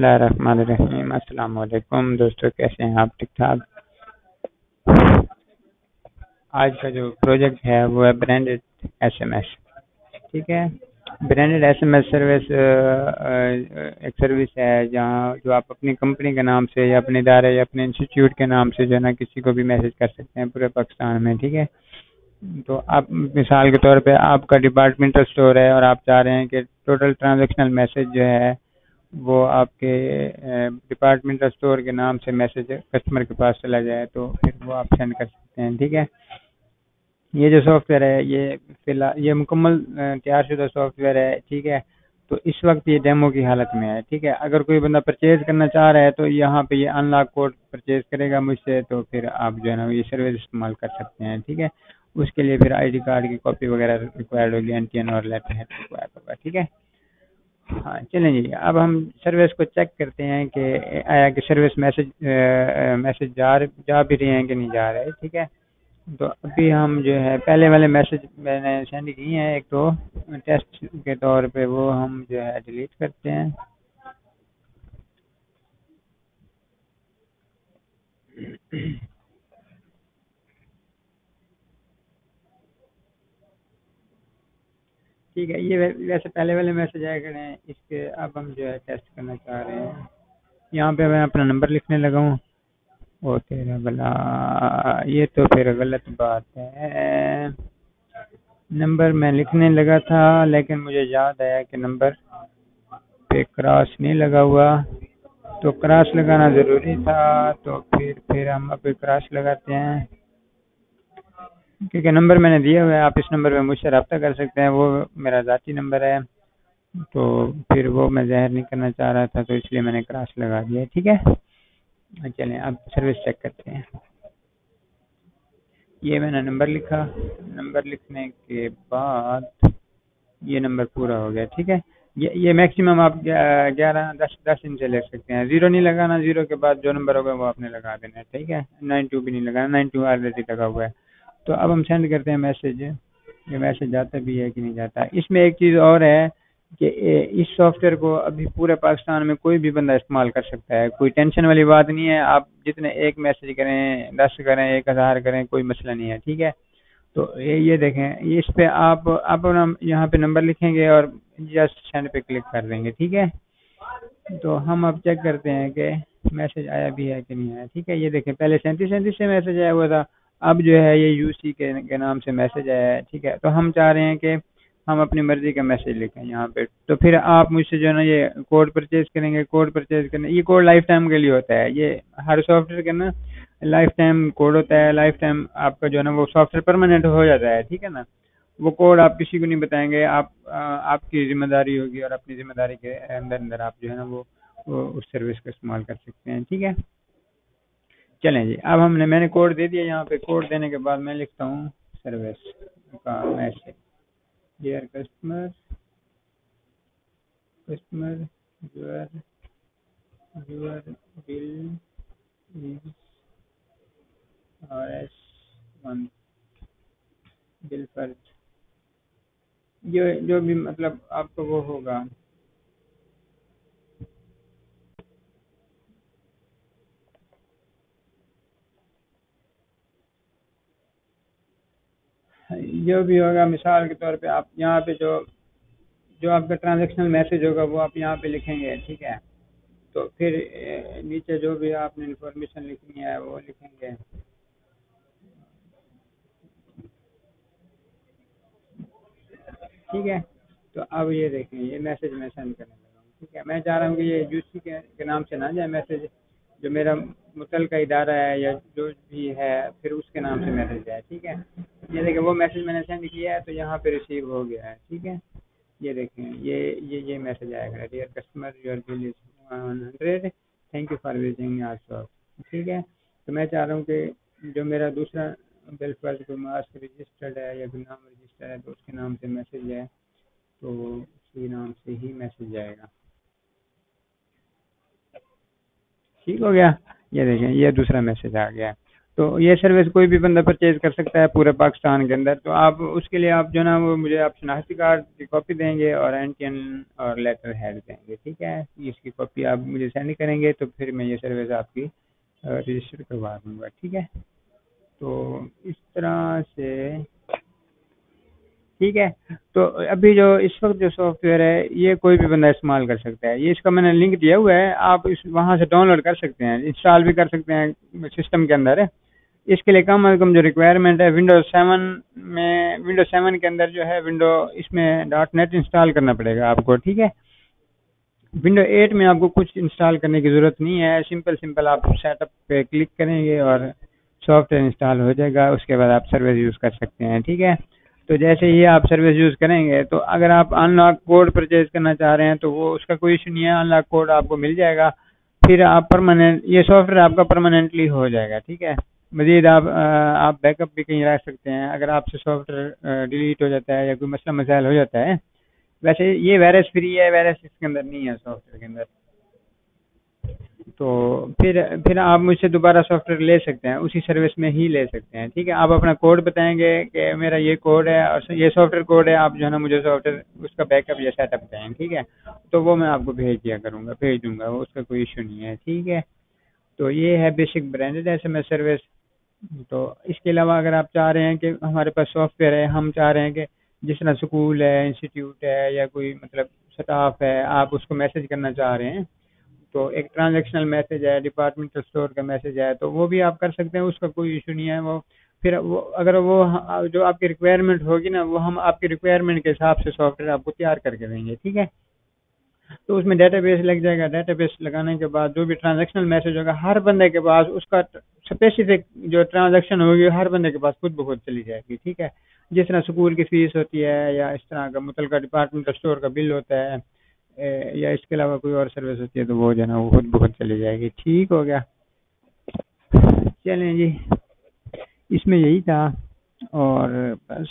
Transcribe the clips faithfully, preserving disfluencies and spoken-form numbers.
बिस्मिल्लाहिर्रहमानिर्रहीम। अस्सलाम वालेकुम दोस्तों, कैसे हैं आप? ठीक ठाक। आज का जो प्रोजेक्ट है वो है ब्रांडेड एसएमएस। ठीक है, ब्रांडेड एसएमएस सर्विस एक सर्विस है जहाँ जो आप अपनी कंपनी के नाम से या अपने इदारे या अपने इंस्टीट्यूट के नाम से जो है ना किसी को भी मैसेज कर सकते हैं पूरे पाकिस्तान में। ठीक है, तो आप मिसाल के तौर पे आपका डिपार्टमेंटल स्टोर है और आप चाह रहे हैं कि टोटल ट्रांजैक्शनल मैसेज जो है वो आपके डिपार्टमेंटल स्टोर के नाम से मैसेज कस्टमर के पास चला जाए, तो फिर वो आप सेंड कर सकते हैं। ठीक है, ये जो सॉफ्टवेयर है ये फिलहाल ये मुकम्मल तैयार शुदा सॉफ्टवेयर है। ठीक है, तो इस वक्त ये डेमो की हालत में है। ठीक है, अगर कोई बंदा परचेज करना चाह रहा है तो यहाँ पे ये अनलॉक कोड परचेज करेगा मुझसे, तो फिर आप जो है ना ये सर्विस इस्तेमाल कर सकते हैं। ठीक है, उसके लिए फिर आईडी कार्ड की कॉपी वगैरह रिक्वायर्ड होगी, एनटीएन और लेटर हेड रिक्वायर्ड होगा। ठीक है, हाँ चलें जी, अब हम सर्विस को चेक करते हैं कि आया कि सर्विस मैसेज मैसेज जा जा भी रहे हैं कि नहीं जा रहे। ठीक है, तो अभी हम जो है पहले वाले मैसेज मैंने सेंड किए हैं एक तो टेस्ट के तौर पे, वो हम जो है डिलीट करते हैं। ठीक है, ये वै- वैसे पहले वाले मैसेज आए खड़े हैं, इसके अब हम जो है टेस्ट करना चाह रहे हैं। यहाँ पे मैं अपना नंबर लिखने लगा हूँ। ओ तेरा भला, ये तो फिर गलत बात है। नंबर मैं लिखने लगा था लेकिन मुझे याद आया कि नंबर पे क्रॉस नहीं लगा हुआ, तो क्रॉस लगाना ज़रूरी था, तो फिर फिर हम अब क्रॉस लगाते हैं क्योंकि नंबर मैंने दिया हुआ है। आप इस नंबर पे मुझसे रब्ता कर सकते हैं, वो मेरा ज़ाती नंबर है, तो फिर वो मैं ज़ाहिर नहीं करना चाह रहा था, तो इसलिए मैंने क्रॉस लगा दिया। ठीक है, चलें अब सर्विस चेक करते हैं। ये मैंने नंबर लिखा, नंबर लिखने के बाद ये नंबर पूरा हो गया। ठीक है, ये ये मैक्सिमम आप ग्यारह दस दस इंच से ले सकते हैं। जीरो नहीं लगाना, जीरो के बाद जो नंबर होगा वो आपने लगा देना है। ठीक है, नाइन टू भी नहीं लगाना, नाइन टू ऑलरेडी लगा हुआ है। तो अब हम सेंड करते हैं मैसेज। ये मैसेज जाता भी है कि नहीं जाता। इसमें एक चीज़ और है कि इस सॉफ्टवेयर को अभी पूरे पाकिस्तान में कोई भी बंदा इस्तेमाल कर सकता है, कोई टेंशन वाली बात नहीं है। आप जितने एक मैसेज करें, दस करें, एक हज़ार करें, कोई मसला नहीं है। ठीक है, तो ये ये देखें, ये इस पे आप आप अपना यहाँ पे नंबर लिखेंगे और जस्ट सेंड पे क्लिक कर देंगे। ठीक है, तो हम अब चेक करते हैं कि मैसेज आया भी है कि नहीं आया। ठीक है, ये देखें, पहले सैंतीस सैंतीस से मैसेज आया हुआ था, अब जो है ये यूसी के, के नाम से मैसेज आया है। ठीक है, तो हम चाह रहे हैं कि हम अपनी मर्जी का मैसेज लिखें यहाँ पे, तो फिर आप मुझसे जो है ना ये कोड परचेज करेंगे। कोड परचेज करने, ये कोड लाइफ टाइम के लिए होता है, ये हर सॉफ्टवेयर का ना लाइफ टाइम कोड होता है। लाइफ टाइम आपका जो है ना वो सॉफ्टवेयर परमानेंट हो जाता है। ठीक है ना, वो कोड आप किसी को नहीं बताएंगे, आप आ, आपकी जिम्मेदारी होगी और अपनी जिम्मेदारी के अंदर अंदर आप जो है ना वो, वो उस सर्विस का इस्तेमाल कर सकते हैं। ठीक है, चलें जी, अब हमने मैंने कोड दे दिया। यहाँ पे कोड देने के बाद मैं लिखता हूँ सर्विस का message. Dear customer, customer your your bill is R S one bill पर, जो जो भी मतलब आपको वो होगा। जो भी होगा, मिसाल के तौर पे आप यहाँ पे जो जो आपका ट्रांजैक्शनल मैसेज होगा वो आप यहाँ पे लिखेंगे। ठीक है, तो फिर ए, नीचे जो भी आपने इंफॉर्मेशन लिखनी है वो लिखेंगे। ठीक है, तो अब ये देखें, ये मैसेज मैं सेंड करने लगा हूँ। ठीक है, मैं चाह रहा हूँ कि ये यूसी के, के नाम से ना जाए मैसेज, जो मेरा मुतलका इदारा है या जो भी है फिर उसके नाम से मैसेज जाए। ठीक है, ये देखें, वो मैसेज मैंने सेंड किया है तो यहाँ पे रिसीव हो गया है। ठीक है, ये देखें, ये ये ये मैसेज आएगा, dear customer your bill is one hundred, thank you for visiting our shop. ठीक है, तो मैं चाह रहा हूँ कि जो मेरा दूसरा बिल फर्ज को मास्क रजिस्टर्ड है या गुमनाम रजिस्टर्ड है तो उसके नाम से मैसेज है, तो उसी नाम से ही मैसेज जाएगा। ठीक हो गया, ये देखें, ये दूसरा मैसेज आ गया। तो ये सर्विस कोई भी बंदा परचेज कर सकता है पूरे पाकिस्तान के अंदर। तो आप उसके लिए आप जो ना वो मुझे आप शनाख्ती कार्ड की कॉपी देंगे और एन टी एन और लेटर हेड देंगे, ठीक है। इसकी कॉपी आप मुझे सेंड करेंगे तो फिर मैं ये सर्विस आपकी रजिस्टर करवा दूंगा, ठीक है। तो इस तरह से ठीक है। तो अभी जो इस वक्त जो सॉफ्टवेयर है ये कोई भी बंदा इस्तेमाल कर सकता है। ये इसका मैंने लिंक दिया हुआ है, आप इस वहाँ से डाउनलोड कर सकते हैं, इंस्टॉल भी कर सकते हैं सिस्टम के अंदर है। इसके लिए कम अज़ कम जो रिक्वायरमेंट है विंडोज सेवन में, विंडोज सेवन के अंदर जो है विंडो इसमें डॉट नेट इंस्टॉल करना पड़ेगा आपको, ठीक है। विंडो एट में आपको कुछ इंस्टॉल करने की ज़रूरत नहीं है, सिंपल सिंपल आप सेटअप पे क्लिक करेंगे और सॉफ्टवेयर इंस्टॉल हो जाएगा, उसके बाद आप सर्विस यूज़ कर सकते हैं, ठीक है। तो जैसे ही आप सर्विस यूज़ करेंगे तो अगर आप अनलॉक कोड परचेज करना चाह रहे हैं तो वो उसका कोई इशू नहीं है, अनलॉक कोड आपको मिल जाएगा। फिर आप परमानेंट ये सॉफ्टवेयर आपका परमानेंटली हो जाएगा, ठीक है। मजीद आप आप बैकअप भी कहीं रख सकते हैं अगर आपसे सॉफ्टवेयर डिलीट हो जाता है या कोई मसला मसाइल हो जाता है। वैसे ये वायरस फ्री है, वायरस इसके अंदर नहीं है सॉफ्टवेयर के अंदर। तो फिर फिर आप मुझसे दोबारा सॉफ्टवेयर ले सकते हैं, उसी सर्विस में ही ले सकते हैं, ठीक है। आप अपना कोड बताएंगे कि मेरा ये कोड है और ये सॉफ्टवेयर कोड है, आप जो है ना मुझे सॉफ्टवेयर उसका बैकअप या सेटअप दें, ठीक है। तो वो मैं आपको भेज दिया करूँगा, भेज दूंगा, वो उसका कोई इशू नहीं है, ठीक है। तो ये है basic branded S M S service. तो इसके अलावा अगर आप चाह रहे हैं कि हमारे पास सॉफ्टवेयर है, हम चाह रहे हैं कि जिस तरह स्कूल है, इंस्टीट्यूट है या कोई मतलब स्टाफ है, आप उसको मैसेज करना चाह रहे हैं तो एक ट्रांजैक्शनल मैसेज है, डिपार्टमेंटल स्टोर का मैसेज है, तो वो भी आप कर सकते हैं, उसका कोई इशू नहीं है। वो फिर वो अगर वो जो आपकी रिक्वायरमेंट होगी ना वो हम आपकी रिक्वायरमेंट के हिसाब से सॉफ्टवेयर आपको तैयार करके देंगे, ठीक है। तो उसमें डेटाबेस लग जाएगा, डेटाबेस लगाने के बाद जो भी ट्रांजैक्शनल मैसेज होगा हर बंदे के पास उसका स्पेसिफिक जो ट्रांजैक्शन होगी हर बंदे के पास खुद ब खुद चली जाएगी, ठीक है। जिस तरह स्कूल की फीस होती है या इस तरह का मुतलका डिपार्टमेंटल स्टोर का बिल होता है ए, या इसके अलावा कोई और सर्विस होती है तो वो जो है ना वो खुद ब खुद चली जाएगी, ठीक हो गया। चलें जी, इसमें यही था और बस,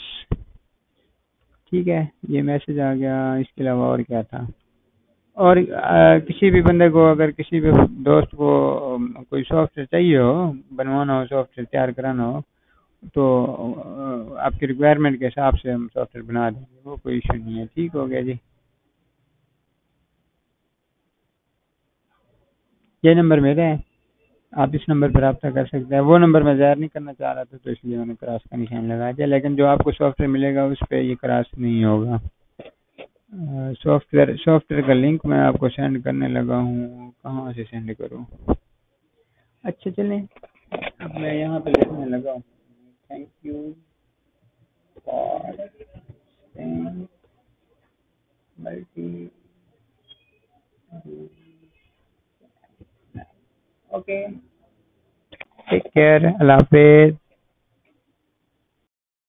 ठीक है। ये मैसेज आ गया, इसके अलावा और क्या था। और अ, किसी भी बंदे को अगर किसी भी दोस्त को अम, कोई सॉफ्टवेयर चाहिए हो, बनवाना हो, सॉफ्टवेयर तैयार कराना हो तो अ, आपकी रिक्वायरमेंट के हिसाब से हम सॉफ्टवेयर बना देंगे, वो कोई इशू नहीं है, ठीक हो गया जी। ये नंबर मेरे है, आप इस नंबर पर रब्ता कर सकते हैं। वो नंबर मैं ज़ाहिर नहीं करना चाह रहा था तो इसलिए मैंने क्रॉस का निशान लगा दिया, लेकिन जो आपको सॉफ्टवेयर मिलेगा उस पर ये क्रॉस नहीं होगा। सॉफ्टवेयर सॉफ्टवेयर का लिंक मैं आपको सेंड करने लगा हूँ, कहाँ से सेंड करूँ। अच्छा चलें, अब मैं यहाँ पे लिखने लगा हूँ, thank you for multi, okay, take care, अल्लाह हाफिज़।